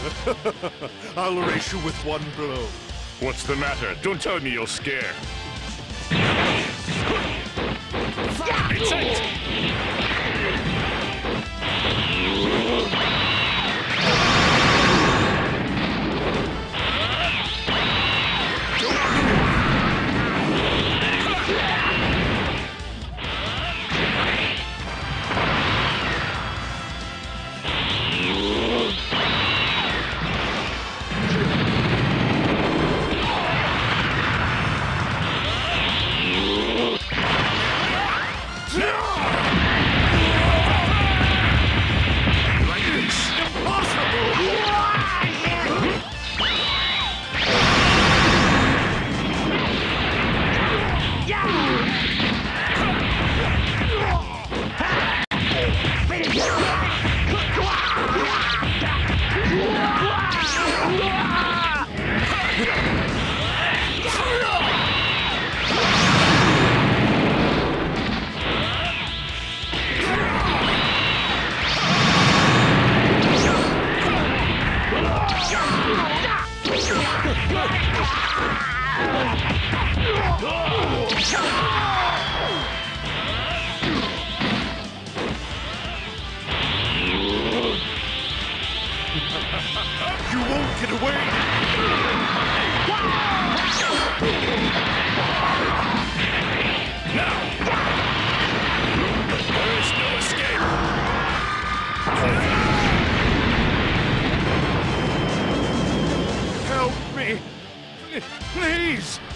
I'll erase you with one blow. What's the matter? Don't tell me you're scared. It's it! You won't get away! Now! There is no escape! Help me! Please!